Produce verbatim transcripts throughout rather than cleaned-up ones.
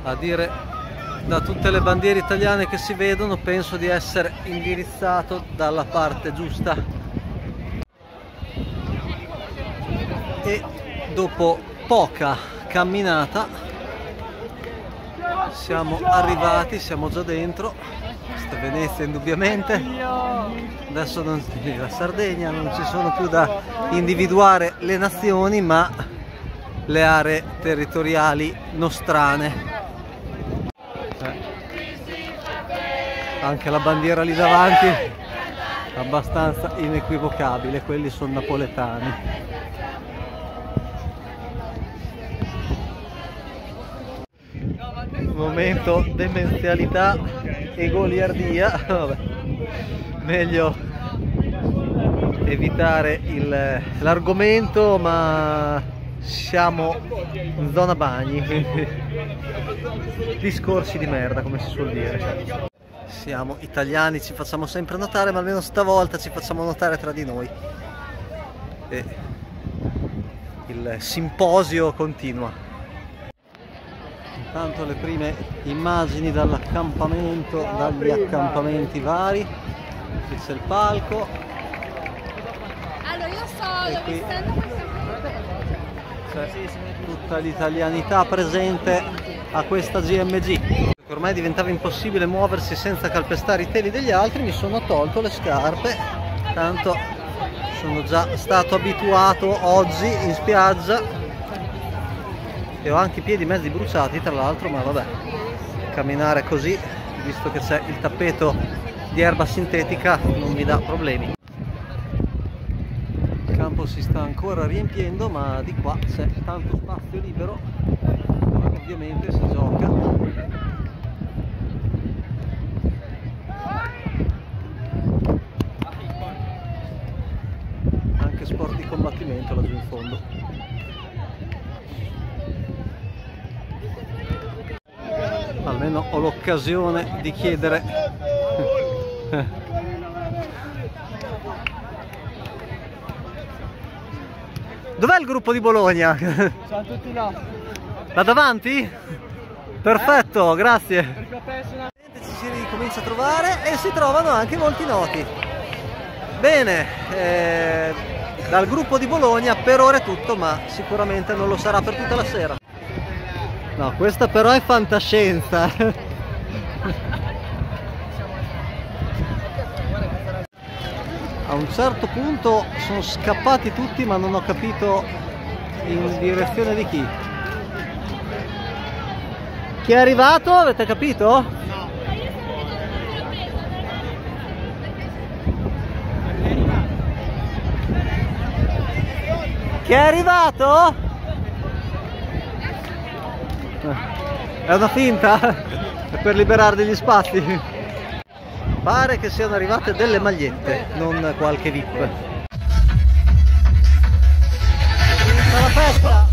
A dire da tutte le bandiere italiane che si vedono, penso di essere indirizzato dalla parte giusta. E dopo poca camminata siamo arrivati, siamo già dentro. Questa è Venezia indubbiamente. Adesso non, la Sardegna, non ci sono più da individuare le nazioni, ma le aree territoriali nostrane. Anche la bandiera lì davanti abbastanza inequivocabile, quelli sono napoletani. Momento demenzialità e goliardia. Vabbè, meglio evitare l'argomento, ma siamo in zona bagni, quindi discorsi di merda, come si suol dire. Siamo italiani, ci facciamo sempre notare, ma almeno stavolta ci facciamo notare tra di noi. E il simposio continua. Intanto le prime immagini dall'accampamento, dagli accampamenti vari. Qui c'è il palco. Allora io sto qui c'è tutta l'italianità presente a questa G M G. Ormai diventava impossibile muoversi senza calpestare i teli degli altri, mi sono tolto le scarpe, tanto sono già stato abituato oggi in spiaggia e ho anche i piedi mezzi bruciati tra l'altro, ma vabbè, camminare così, visto che c'è il tappeto di erba sintetica, non mi dà problemi. Il campo si sta ancora riempiendo, ma di qua c'è tanto spazio libero, ovviamente si gioca. Sport di combattimento laggiù in fondo. Almeno ho l'occasione di chiedere dov'è il gruppo di Bologna? Sono tutti là. Da davanti? Perfetto, grazie. Ci si ricomincia a trovare e si trovano anche molti noti. Bene, eh, dal gruppo di Bologna per ora è tutto, ma sicuramente non lo sarà per tutta la sera. No, questa però è fantascienza. A un certo punto sono scappati tutti, ma non ho capito in direzione di chi. Chi è arrivato? Avete capito? Chi è arrivato? È una finta? È per liberare degli spazi? Pare che siano arrivate delle magliette, non qualche V I P. La festa!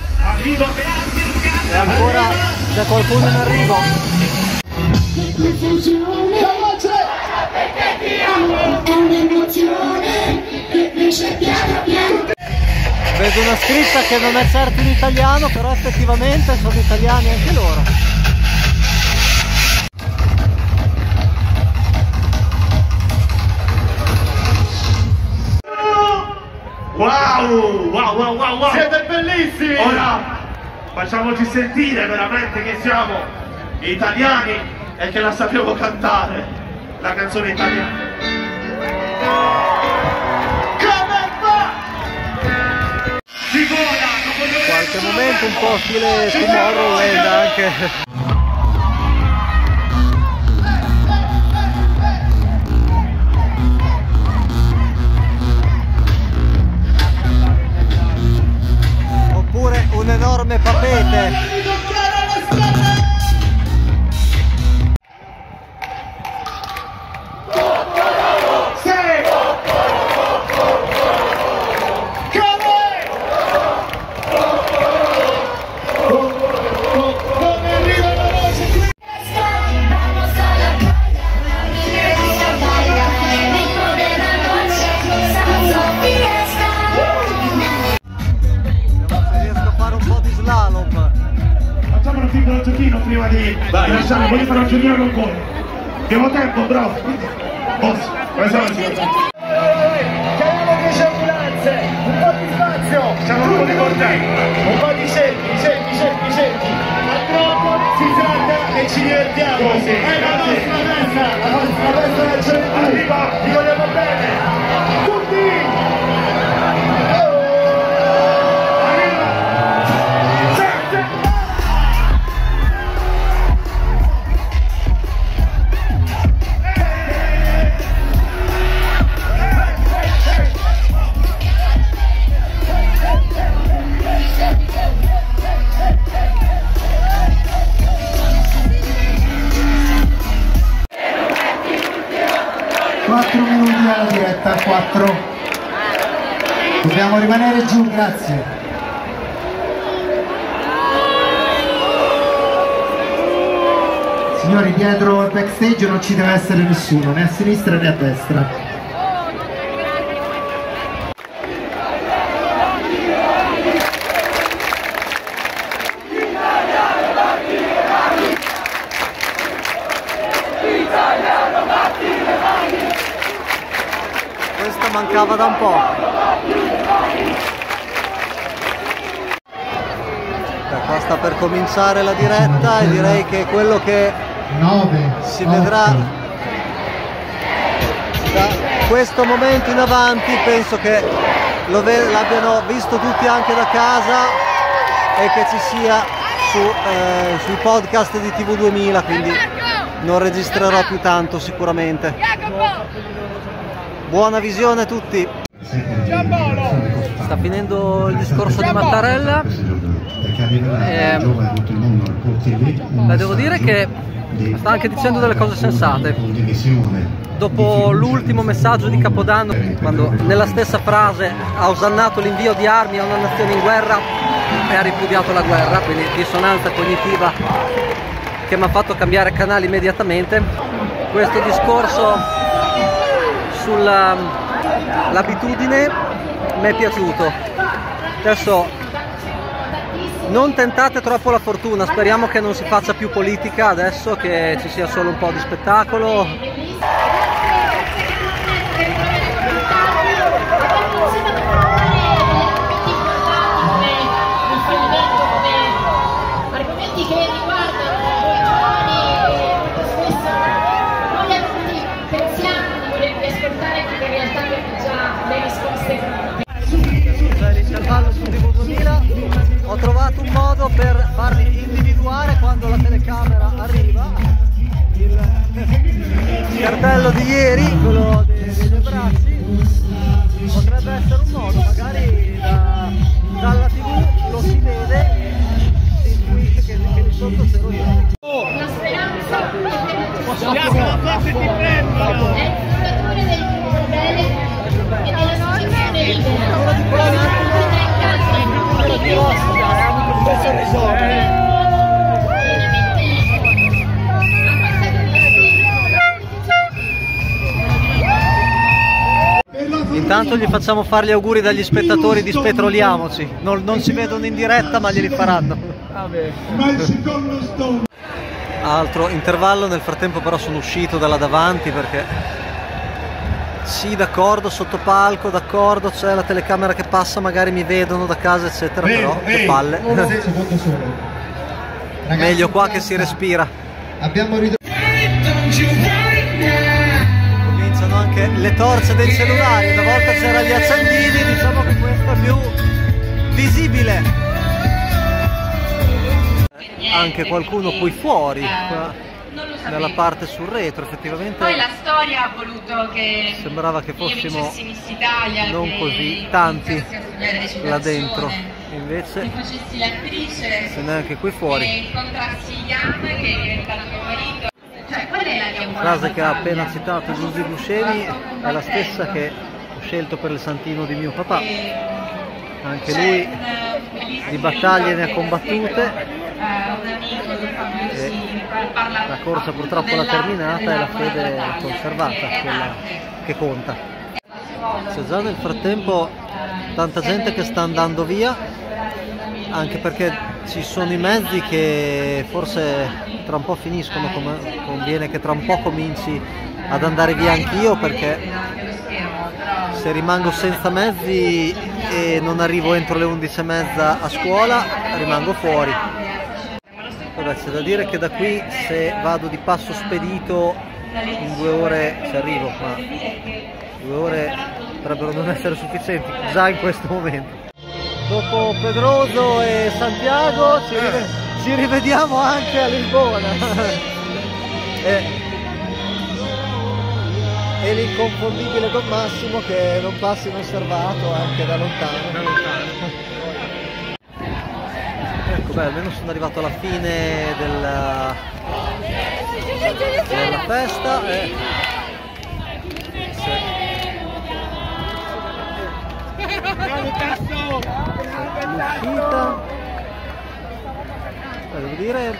E ancora c'è qualcuno in arrivo. Vedo una scritta che non è certo in italiano, però effettivamente sono italiani anche loro. Wow, wow, wow, wow, wow. Siete bellissimi! Ora facciamoci sentire veramente che siamo italiani e che la sappiamo cantare, la canzone italiana. Qualche momento un po' stile Tomorrowland anche. Oppure un enorme papete. un giochino prima di lasciare, voglio fare un giochino con voi. Abbiamo tempo, bro. Boss, come siamo oggi? Chiamiamo dieci ambulanze, un po' di spazio. Siamo un po' di cortelli. Un po' di cerchi, cerchi, cerchi, cerchi. A troppo si tratta e ci divertiamo. Sì, sì, È la sì. nostra festa, la nostra festa del giorno. Arriva. Vi vogliamo bene. Tutti! quattro minuti alla diretta, quattro. Dobbiamo rimanere giù, grazie. Signori, dietro il backstage non ci deve essere nessuno, né a sinistra né a destra. Questa mancava da un po'. Beh, qua sta per cominciare la diretta e direi che quello che nove, si vedrà da questo momento in avanti, penso che lo ve- l'abbiano visto tutti anche da casa e che ci sia su, eh, sui podcast di T V duemila, quindi non registrerò più tanto sicuramente. Buona visione a tutti. Sta finendo il discorso di Mattarella. Eh, devo dire che sta anche dicendo delle cose sensate. Dopo l'ultimo messaggio di Capodanno, quando nella stessa frase ha osannato l'invio di armi a una nazione in guerra e ha ripudiato la guerra, quindi dissonanza cognitiva che mi ha fatto cambiare canale immediatamente. Questo discorso sull'abitudine mi è piaciuto. Adesso non tentate troppo la fortuna, speriamo che non si faccia più politica adesso, che ci sia solo un po' di spettacolo. Argomenti che riguardano noi giovani e molto spesso noi adulti pensiamo di volerli ascoltare, ma in realtà abbiamo già le risposte pronte. C'è l'intervallo su T V duemila, ho trovato un modo per farvi individuare quando la telecamera arriva. Il cartello di ieri, quello dei, dei bracci, potrebbe essere un modo, magari da, dalla tivù lo si vede e si intuisce che, che di sotto c'ero io. La speranza è il fondatore del gruppo Bene e dell'associazione Intanto gli facciamo fare gli auguri dagli spettatori di Spetroliamoci. Non, non si vedono in diretta, ma glieli faranno. Altro intervallo, nel frattempo però sono uscito dalla davanti perché sì, d'accordo, sotto palco, d'accordo, c'è la telecamera che passa, magari mi vedono da casa eccetera, però che palle. Meglio qua che si respira. Abbiamo ridotto. Cominciano anche le torce dei cellulari, una volta c'erano gli accendini, diciamo che questo è più visibile. Anche qualcuno qui fuori, qua, nella parte sul retro, effettivamente. Poi la storia ha voluto che sembrava che fossimo Italia, non che così tanti là dentro, che invece facessi l'attrice, se neanche qui fuori. e incontrassi Ian, che è diventato mio marito. Cioè, quella è la mia buona Frase che ha battaglia. appena citato Giusy Buscemi è la stessa che ho scelto per il santino di mio papà. Anche lui di battaglie ne ha combattute. E la corsa purtroppo l'ha terminata e la fede conservata, quella che conta. C'è già nel frattempo tanta gente che sta andando via, anche perché ci sono i mezzi che forse tra un po' finiscono, come conviene che tra un po' cominci ad andare via anch'io, perché se rimango senza mezzi e non arrivo entro le undici e mezza a scuola rimango fuori. Vabbè, c'è da dire che da qui, se vado di passo spedito, in due ore ci arrivo, ma due ore potrebbero non essere sufficienti già in questo momento. Dopo Pedroso e Santiago ci, rive ci rivediamo anche a Lisbona. e, e l'inconfondibile Don Massimo che non passa inosservato anche da lontano. Da lontano. Ecco, beh, almeno sono arrivato alla fine della, della festa. E... sì. L'uscita, devo dire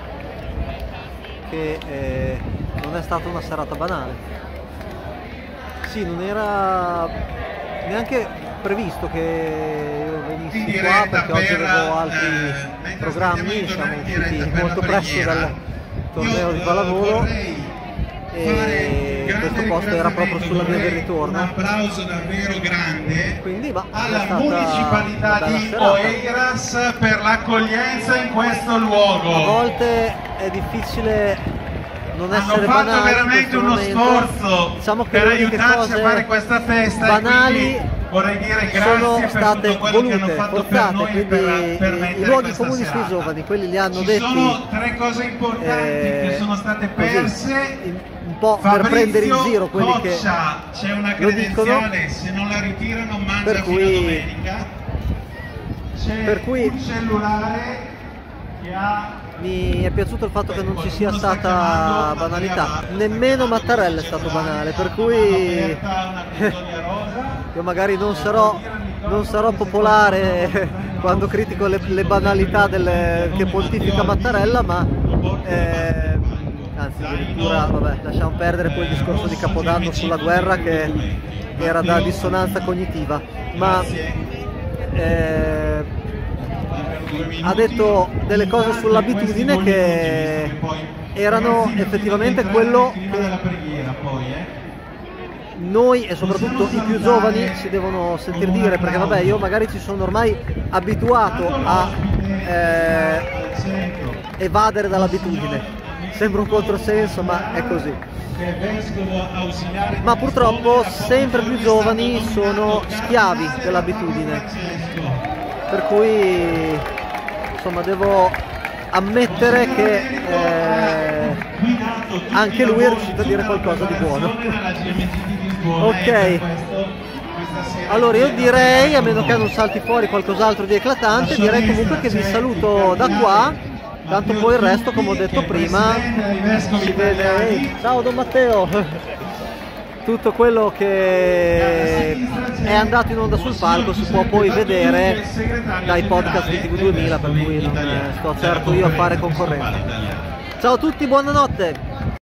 che eh, non è stata una serata banale. Sì, non era neanche previsto che io venissi qua, perché oggi avevo altri eh, programmi, siamo usciti molto presto dal torneo di pallavolo e questo posto era proprio sulla via del ritorno. Un applauso davvero grande quindi, ma, alla municipalità di Oeiras per l'accoglienza in questo luogo. A volte è difficile non Hanno essere fatto banali, veramente uno sforzo diciamo che per le uniche aiutarci cose a fare questa festa banali e vorrei dire sono grazie per state tutto quello volute, che hanno fatto forzate, per noi, quindi per, per i, i luoghi comuni sui giovani, quelli li hanno Ci detti. sono tre cose importanti eh, che sono state perse. Così, un po' Fabrizio per prendere in giro quelli Coccia, che c'è una lo dicono, credenziale, se non la ritirano mangia per fino cui, a domenica. C'è per cui un cellulare che ha mi è piaciuto il fatto che non ci sia stata banalità, nemmeno Mattarella è stato banale, per cui io magari non sarò, non sarò popolare quando critico le, le banalità delle, che pontifica Mattarella, ma eh, anzi addirittura, vabbè, lasciamo perdere quel discorso di Capodanno sulla guerra che era da dissonanza cognitiva, ma eh, ha detto delle cose sull'abitudine che erano effettivamente quello che noi e soprattutto i più giovani si devono sentir dire, perché vabbè, io magari ci sono ormai abituato a eh, evadere dall'abitudine, sembra un controsenso ma è così, ma purtroppo sempre più giovani sono schiavi dell'abitudine, per cui insomma devo ammettere che eh, anche lui è riuscito a dire qualcosa di buono. Ok, allora io direi, a meno che non salti fuori qualcos'altro di eclatante, direi comunque che vi saluto da qua, tanto poi il resto, come ho detto prima, si vede. Ehi, ciao Don Matteo! Tutto quello che è andato in onda sul palco si può poi vedere dai podcast di T V duemila, per cui non sto certo io a fare concorrenza. Ciao a tutti, buonanotte!